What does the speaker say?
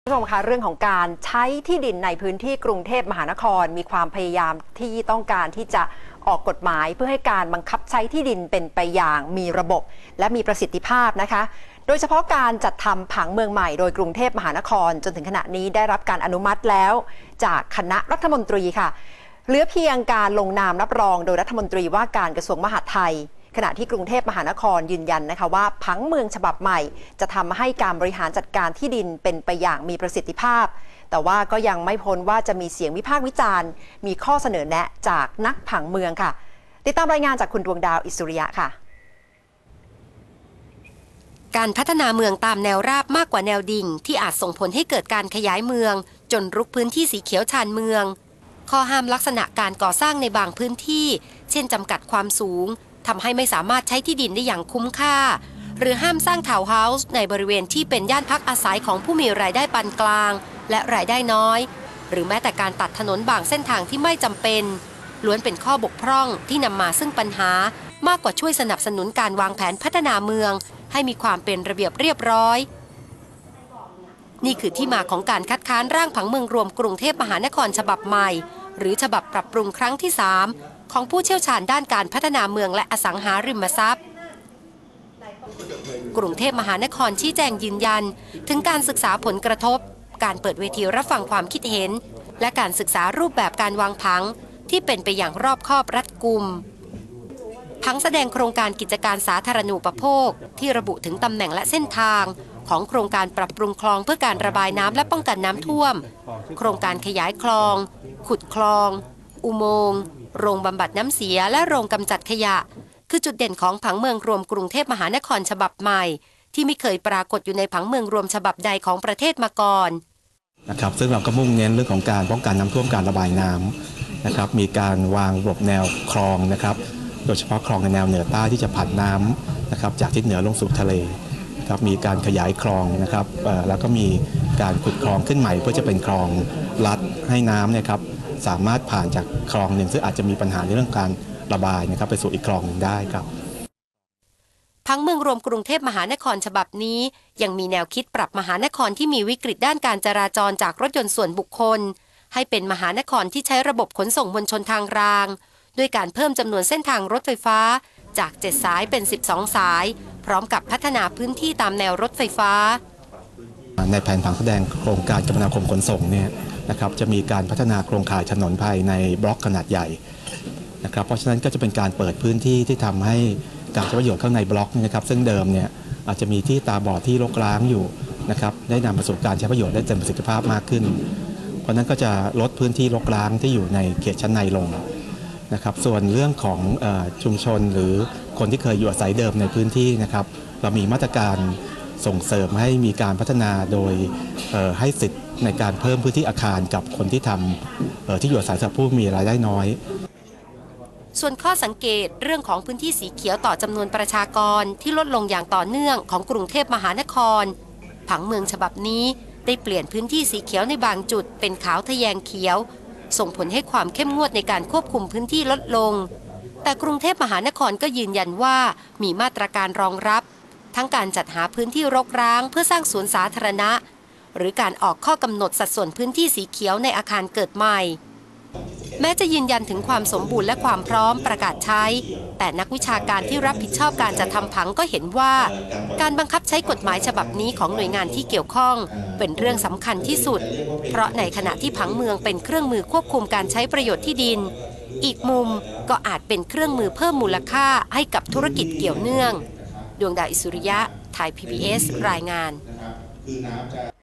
ผู้ชมคะเรื่องของการใช้ที่ดินในพื้นที่กรุงเทพมหานครมีความพยายามที่ต้องการที่จะออกกฎหมายเพื่อให้การบังคับใช้ที่ดินเป็นไปอย่างมีระบบและมีประสิทธิภาพนะคะโดยเฉพาะการจัดทำผังเมืองใหม่โดยกรุงเทพมหานครจนถึงขณะนี้ได้รับการอนุมัติแล้วจากคณะรัฐมนตรีค่ะเหลือเพียงการลงนามรับรองโดยรัฐมนตรีว่าการกระทรวงมหาดไทยขณะที่กรุงเทพมหานครยืนยันนะคะว่าผังเมืองฉบับใหม่จะทำให้การบริหารจัดการที่ดินเป็นไปอย่างมีประสิทธิภาพแต่ว่าก็ยังไม่พ้นว่าจะมีเสียงวิพากษ์วิจารณ์มีข้อเสนอแนะจากนักผังเมืองค่ะติดตามรายงานจากคุณดวงดาวอิสุริยะค่ะการพัฒนาเมืองตามแนวราบมากกว่าแนวดิ่งที่อาจส่งผลให้เกิดการขยายเมืองจนรุกพื้นที่สีเขียวชานเมืองข้อห้ามลักษณะการก่อสร้างในบางพื้นที่เช่นจำกัดความสูงทำให้ไม่สามารถใช้ที่ดินได้อย่างคุ้มค่าหรือห้ามสร้างทาวน์เฮาส์ในบริเวณที่เป็นย่านพักอาศัยของผู้มีรายได้ปานกลางและรายได้น้อยหรือแม้แต่การตัดถนนบางเส้นทางที่ไม่จำเป็นล้วนเป็นข้อบกพร่องที่นำมาซึ่งปัญหามากกว่าช่วยสนับสนุนการวางแผนพัฒนาเมืองให้มีความเป็นระเบียบเรียบร้อยนี่คือที่มาของการคัดค้านร่างผังเมืองรวมกรุงเทพมหานครฉบับใหม่หรือฉบับปรับปรุงครั้งที่3ของผู้เชี่ยวชาญด้านการพัฒนาเมืองและอสังหาริมทรัพย์กรุงเทพมหานครชี้แจงยืนยันถึงการศึกษาผลกระทบการเปิดเวทีรับฟังความคิดเห็นและการศึกษารูปแบบการวางผังที่เป็นไปอย่างรอบคอบรัดกุมผังแสดงโครงการกิจการสาธารณูปโภคที่ระบุถึงตำแหน่งและเส้นทางของโครงการปรับปรุงคลองเพื่อการระบายน้ำและป้องกันน้ำท่วมโครงการขยายคลองขุดคลองอุโมงค์โรงบำบัดน้ำเสียและโรงกำจัดขยะคือจุดเด่นของผังเมืองรวมกรุงเทพมหานครฉบับใหม่ที่ไม่เคยปรากฏอยู่ในผังเมืองรวมฉบับใดของประเทศมาก่อนนะครับซึ่งเราก็มุ่งเน้นเรื่องของการป้องกันน้ำท่วมการระบายน้ำนะครับมีการวางระบบแนวคลองนะครับโดยเฉพาะคลองในแนวเหนือใต้ที่จะผันน้ำนะครับจากทิศเหนือลงสู่ทะเลครับมีการขยายคลองนะครับแล้วก็มีการขุดคลองขึ้นใหม่เพื่อจะเป็นคลองลัดให้น้ำเนี่ยครับสามารถผ่านจากคลองหนึ่งซึ่งอาจจะมีปัญหาในเรื่องการระบายนะครับไปสู่อีกคลองหนึ่งได้ครับผังเมืองรวมกรุงเทพมหานครฉบับนี้ยังมีแนวคิดปรับมหานครที่มีวิกฤตด้านการจราจรจากรถยนต์ส่วนบุคคลให้เป็นมหานครที่ใช้ระบบขนส่งมวลชนทางรางด้วยการเพิ่มจำนวนเส้นทางรถไฟฟ้าจาก7สายเป็น12สายพร้อมกับพัฒนาพื้นที่ตามแนวรถไฟฟ้าในแผนผังแสดงโครงการคมนาคมขนส่งเนี่ยนะครับจะมีการพัฒนาโครงข่ายถนนภายในบล็อกขนาดใหญ่นะครับเพราะฉะนั้นก็จะเป็นการเปิดพื้นที่ที่ทำให้การใช้ประโยชน์ข้างในบล็อกนะครับซึ่งเดิมเนี่ยอาจจะมีที่ตาบอดที่รกร้างอยู่นะครับได้นำมาสู่การใช้ประโยชน์ได้เต็มประสิทธิภาพมากขึ้นเพราะนั้นก็จะลดพื้นที่รกร้างที่อยู่ในเขตชั้นในลงนะครับส่วนเรื่องของชุมชนหรือคนที่เคยอยู่อาศัยเดิมในพื้นที่นะครับเรามีมาตรการส่งเสริมให้มีการพัฒนาโดยให้สิทธิ์ในการเพิ่มพื้นที่อาคารกับคนที่ทำที่อยู่อาศัยสำหรับผู้มีรายได้น้อยส่วนข้อสังเกตเรื่องของพื้นที่สีเขียวต่อจำนวนประชากรที่ลดลงอย่างต่อเนื่องของกรุงเทพมหานครผังเมืองฉบับนี้ได้เปลี่ยนพื้นที่สีเขียวในบางจุดเป็นขาวทะแยงเขียวส่งผลให้ความเข้มงวดในการควบคุมพื้นที่ลดลงแต่กรุงเทพมหานครก็ยืนยันว่ามีมาตรการรองรับทั้งการจัดหาพื้นที่รกร้างเพื่อสร้างสวนสาธารณะหรือการออกข้อกำหนดสัดส่วนพื้นที่สีเขียวในอาคารเกิดใหม่แม้จะยืนยันถึงความสมบูรณ์และความพร้อมประกาศใช้แต่นักวิชาการที่รับผิดชอบการจัดทำผังก็เห็นว่าการบังคับใช้กฎหมายฉบับนี้ของหน่วยงานที่เกี่ยวข้องเป็นเรื่องสำคัญที่สุดเพราะในขณะที่ผังเมืองเป็นเครื่องมือควบคุมการใช้ประโยชน์ที่ดินอีกมุมก็อาจเป็นเครื่องมือเพิ่มมูลค่าให้กับธุรกิจเกี่ยวเนื่องดวงดาวอิสุริยะไทย PBS รายงาน